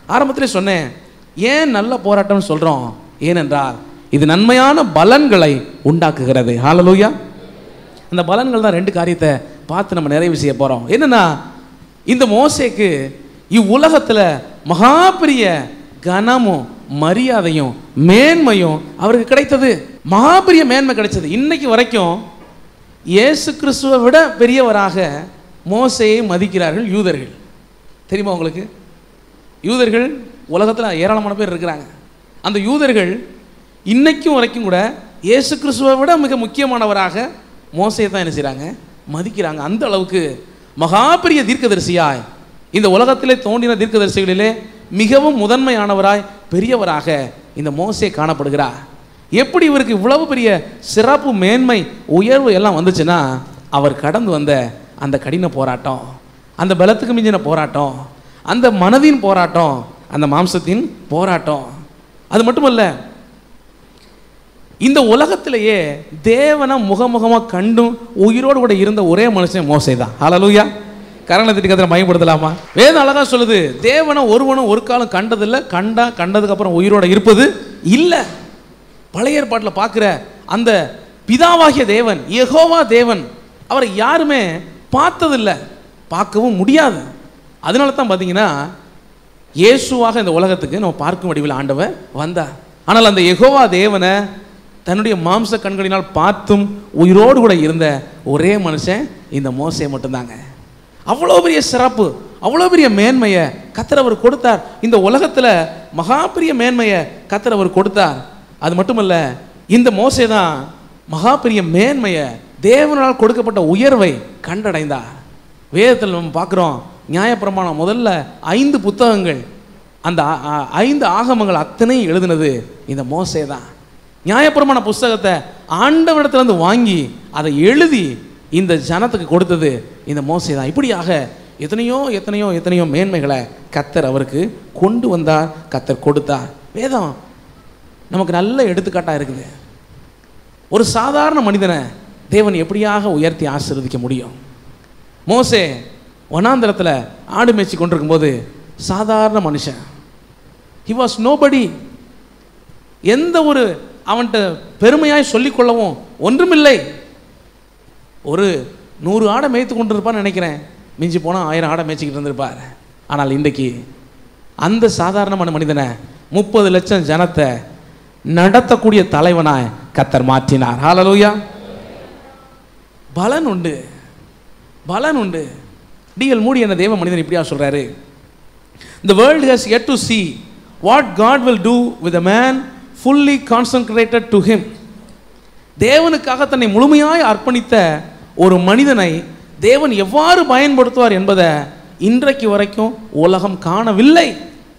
ஆரம்பத்திலே சொன்னேன், ஏன் நல்ல போராட்டம்னு சொல்கிறோம்? ஏனென்றால் இது நன்மையான பலன்களை உண்டாக்குகிறது. ஹல்லேலூயா. அந்த பலன்கள் தான் 2 காரியத்தை பார்த்து நம்ம நிறைவு செய்ய போகிறோம். என்னென்னா, இந்த மோசேக்கு இவ்வுலகத்தில் மகா பெரிய கனமும் மரியாதையும் மேன்மையும் அவருக்கு கிடைத்தது. மகா பெரிய மேன்மை கிடைச்சது. இன்னைக்கு வரைக்கும் இயேசு கிறிஸ்துவை விட பெரியவராக மோசேயை மதிக்கிறார்கள் யூதர்கள். தெரியுமா உங்களுக்கு? யூதர்கள் உலகத்தில் ஏராளமான பேர் இருக்கிறாங்க. அந்த யூதர்கள் இன்னைக்கும் வரைக்கும் கூட இயேசு கிறிஸ்துவை விட மிக முக்கியமானவராக மோசேயை தான் என்ன செய்கிறாங்க? மதிக்கிறாங்க. அந்த அளவுக்கு மகா பெரிய தீர்க்கதரிசியாய் இந்த உலகத்திலே தோன்றின தீர்க்கதரிசிகளிலே மிகவும் முதன்மையானவராய் பெரியவராக இந்த மோசே காணப்படுகிறார். எப்படி இவருக்கு இவ்வளவு பெரிய சிறப்பு மேன்மை உயர்வு எல்லாம் வந்துச்சுன்னா, அவர் கடந்து வந்த அந்த கடின போராட்டம், அந்த பலத்துக்கு மிஞ்சின போராட்டம், அந்த மனதின் போராட்டம், அந்த மாம்சத்தின் போராட்டம். அது மட்டுமல்ல, இந்த உலகத்திலேயே தேவனை முகமுகமாக கண்டும் உயிரோடு கூட இருந்த ஒரே மனுஷன் மோசே தான். ஹல்லேலூயா. கரணத்துக்கு அதில் பயன்படுத்தலாமா? வேதம் அழகா சொல்லுது, தேவனை ஒருவனும் ஒரு காலம் கண்டதில்லை, கண்டதுக்கு அப்புறம் உயிரோட இருப்பது இல்லை. பழைய ஏற்பாட்டில் பார்க்குற அந்த பிதாவாகிய தேவன், யெகோவா தேவன், அவரை யாருமே பார்த்ததில்லை, பார்க்கவும் முடியாது. அதனால தான் பார்த்தீங்கன்னா இயேசுவாக இந்த உலகத்துக்கு நம்ம பார்க்கும் வடிவில் ஆண்டவர் வந்தார். ஆனால் அந்த யெகோவா தேவனை தன்னுடைய மாம்ச கண்களினால் பார்த்தும் உயிரோடு கூட இருந்த ஒரே மனுஷன் இந்த மோசே மட்டும்தாங்க. அவ்வளோ பெரிய சிறப்பு, அவ்வளோ பெரிய மேன்மையை கர்த்தர் அவர் கொடுத்தார். இந்த உலகத்தில் மகா பெரிய மேன்மையை கர்த்தர் அவர் கொடுத்தார். அது மட்டுமல்ல, இந்த மோசே தான் மகா பெரிய மேன்மையை, தேவனால் கொடுக்கப்பட்ட உயர்வை கண்டடைந்தார். வேதத்தில் நம்ம பார்க்குறோம், நியாயப்பிரமாணம் முதல்ல 5 புத்தகங்கள், அந்த 5 ஆகமங்கள் அத்தனை எழுதினது இந்த மோசே தான். நியாயப்பிரமாண புஸ்தகத்தை ஆண்டவரிடத்திலிருந்து வாங்கி அதை எழுதி இந்த ஜனத்துக்கு கொடுத்தது இந்த மோசே தான். இப்படியாக எத்தனையோ எத்தனையோ எத்தனையோ மேன்மைகளை கர்த்தர் அவருக்கு கொண்டு வந்தார், கர்த்தர் கொடுத்தார். வேதம் நமக்கு நல்ல எடுத்துக்காட்டாக இருக்குது. ஒரு சாதாரண மனிதனை தேவன் எப்படியாக உயர்த்தி ஆசீர்வதிக்க முடியும்? மோசே வனாந்தரத்தில் ஆடு மேய்ச்சி கொண்டிருக்கும் போது சாதாரண மனுஷன், ஹி வாஸ் நோபடி. எந்த ஒரு அவன்கிட்ட பெருமையாய் சொல்லிக்கொள்ளவும் ஒன்றுமில்லை. ஒரு 100 ஆடை மேய்த்து கொண்டிருப்பான்னு நினைக்கிறேன், மிஞ்சி போனால் 1000 ஆடை மேய்ச்சிக்கிட்டு இருந்திருப்பார். ஆனால் இன்றைக்கு அந்த சாதாரணமான மனிதனை 30 லட்சம் ஜனத்தை நடத்தக்கூடிய தலைவனாய் கர்த்தர் மாற்றினார். ஹல்லேலூயா. பலன் உண்டு, பலன் உண்டு. டிஎல் மூடி என்ற தேவ மனிதன் இப்படியா சொல்றாரு, The world has yet to see what God will do with a man fully consecrated to him. தேவனுக்காக தன்னை முழுமையாய் அர்ப்பணித்த ஒரு மனிதனை தேவன் எவ்வாறு பயன்படுத்துவார் என்பதை இன்றைக்கு வரைக்கும் உலகம் காணவில்லை.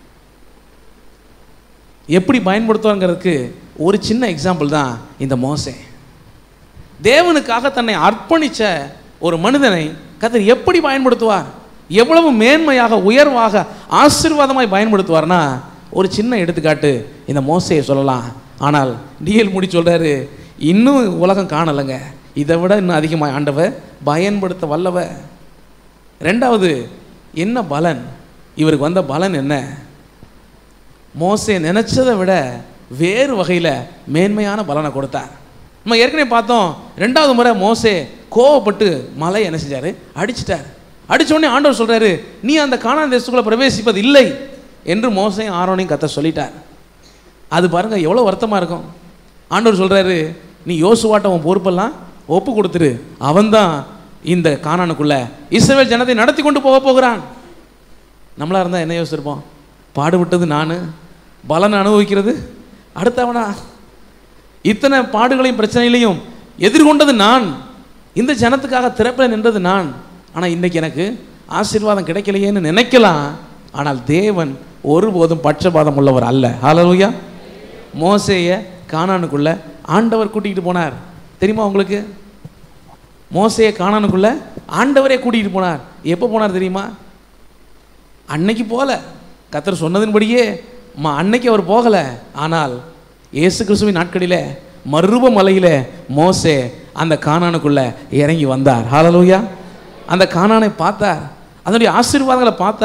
எப்படி பயன்படுத்துவாங்கிறதுக்கு ஒரு சின்ன எக்ஸாம்பிள் தான் இந்த மோசே. தேவனுக்காக தன்னை அர்ப்பணித்த ஒரு மனிதனை கர்த்தர் எப்படி பயன்படுத்துவார், எவ்வளவு மேன்மையாக உயர்வாக ஆசீர்வாதமாய் பயன்படுத்துவார்னா ஒரு சின்ன எடுத்துக்காட்டு இந்த மோசையை சொல்லலாம். ஆனால் டிஎல் மூடி சொல்றாரு, இன்னும் உலகம் காணலைங்க, இதை விட இன்னும் அதிகமாக ஆண்டவர் பயன்படுத்த வல்லவ. 2வது என்ன பலன், இவருக்கு வந்த பலன் என்ன? மோசே நினைச்சதை விட வேறு வகையில் மேன்மையான பலனை கொடுத்தார். நம்ம ஏற்கனவே பார்த்தோம், 2வது முறை மோசே கோவப்பட்டு மலை என்ன செஞ்சார்? அடிச்சிட்டார். அடித்தோடனே ஆண்டவர் சொல்கிறாரு, நீ அந்த கானான் தேசத்துக்குள்ளே பிரவேசிப்பது இல்லை என்று மோசையும் ஆரோனையும் கர்த்தர் சொல்லிட்டார். அது பாருங்கள் எவ்வளோ வருத்தமாக இருக்கும். ஆண்டவர் சொல்கிறாரு, நீ யோசுவாட்ட உன் பொறுப்பெல்லாம் ஒப்பு கொடுத்துரு, அவன்தான் இந்த கானானுக்குள்ளே இஸ்ரவேல் ஜனத்தை நடத்தி கொண்டு போக போகிறான். நம்மளாக இருந்தால் என்ன யோசிச்சிருப்போம்? பாடுபட்டது நான், பலன் அனுபவிக்கிறது அடுத்தவனா, இத்தனை பாடுகளையும் பிரச்சனைகளையும் எதிர்கொண்டது நான், இந்த ஜனத்துக்காக திறப்பில் நின்றது நான், ஆனால் இன்றைக்கி எனக்கு ஆசீர்வாதம் கிடைக்கலையேன்னு நினைக்கலாம். ஆனால் தேவன் ஒருபோதும் பட்சபாதம் உள்ளவர் அல்ல. ஹல்லேலூயா. மோசேயை கானானுக்குள்ளே ஆண்டவர் கூட்டிகிட்டு போனார். தெரியுமா உங்களுக்கு? மோசேயை கானானுக்குள்ளே ஆண்டவரே கூட்டிகிட்டு போனார். எப்போ போனார் தெரியுமா? அன்னைக்கு போகல, கர்த்தர் சொன்னதின்படியே அன்னைக்கு அவர் போகலை. ஆனால் இயேசு கிறிஸ்துவின் நாட்களில் மறுரூப மலையில் மோசே அந்த கானானுக்குள்ளே இறங்கி வந்தார். ஹல்லேலூயா. அந்த கானானை பார்த்தார், அதனுடைய ஆசீர்வாதங்களை பார்த்தார்,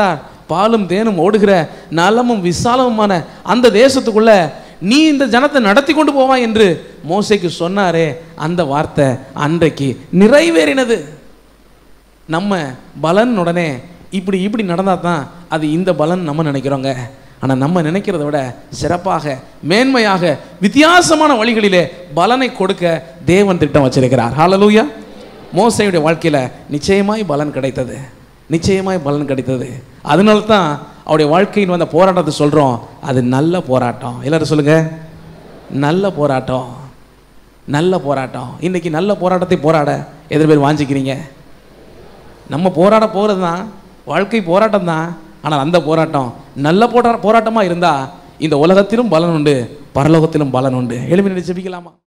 பாலும் தேனும் ஓடுகிற நலமும் விசாலமுமான அந்த தேசத்துக்குள்ள நீ இந்த ஜனத்தை நடத்தி கொண்டு போவாய் என்று மோசேக்கு சொன்னாரே, அந்த வார்த்தை அன்றைக்கு நிறைவேறினது. நம்ம பலன் உடனே இப்படி இப்படி நடந்தால் தான் அது இந்த பலன் நம்ம நினைக்கிறோங்க. ஆனால் நம்ம நினைக்கிறத விட சிறப்பாக, மேன்மையாக, வித்தியாசமான வழிகளிலே பலனை கொடுக்க தேவன் திட்டம் வச்சிருக்கிறார். ஹல்லேலூயா. மோசேயுடைய வாழ்க்கையில் நிச்சயமாய் பலன் கிடைத்தது, நிச்சயமாய் பலன் கிடைத்தது. அதனால தான் அவருடைய வாழ்க்கையின் வந்த போராட்டத்தை சொல்கிறோம், அது நல்ல போராட்டம். எல்லாரும் சொல்லுங்க, நல்ல போராட்டம், நல்ல போராட்டம். இன்னைக்கு நல்ல போராட்டத்தை போராட எத்தனை பேர் வாஞ்சிக்கிறீங்க? நம்ம போராட போகிறது தான், வாழ்க்கை போராட்டம் தான். ஆனால் அந்த போராட்டம் நல்ல போராட்டமாக இருந்தால் இந்த உலகத்திலும் பலன் உண்டு, பரலோகத்திலும் பலன் உண்டு. எழுப்பி ஜெபிக்கலாமா?